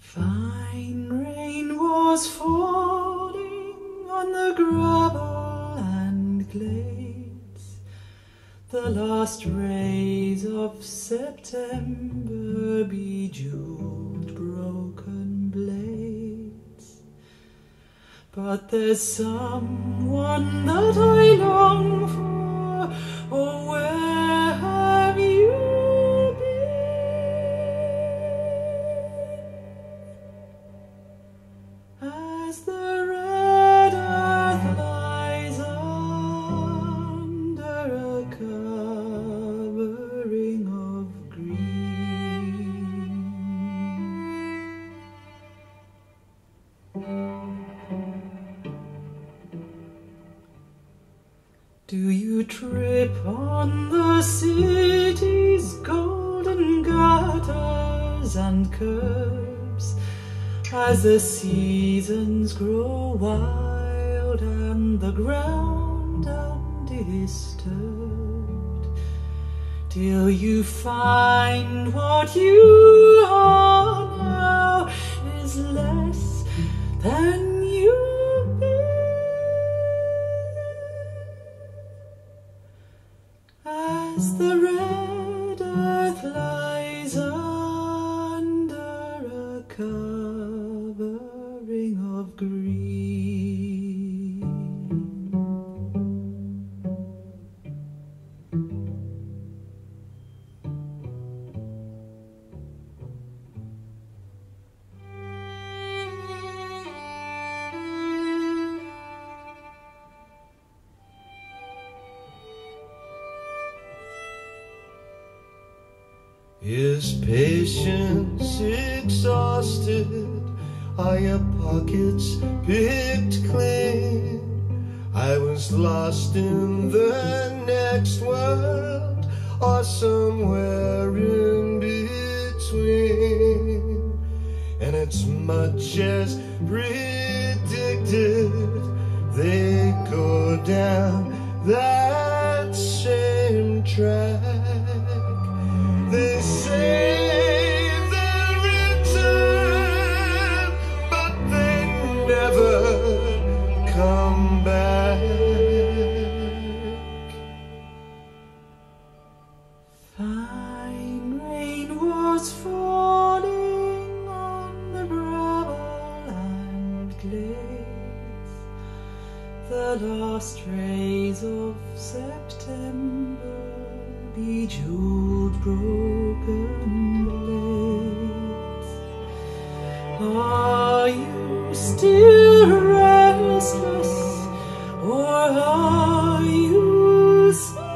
Fine rain was falling on the gravel and glades, the last rays of September bejeweled broken blades. But there's someone that I long for, oh, where have you been? As the red earth lies under a covering of green, do you trip on the city's golden gutters and curbs as the seasons grow wild and the ground undisturbed, till you find what you are now is less than you've been? As the red earth lies under a covering of green. Is patience exhausted? Are your pockets picked clean? I was lost in the next world, or somewhere in between, and it's much as predicted. They go down that same track. They say they'll return, but they never come back. Fine rain was falling on the gravel and glades, the last rays of September bejeweled broken blades. Are you still restless, or are you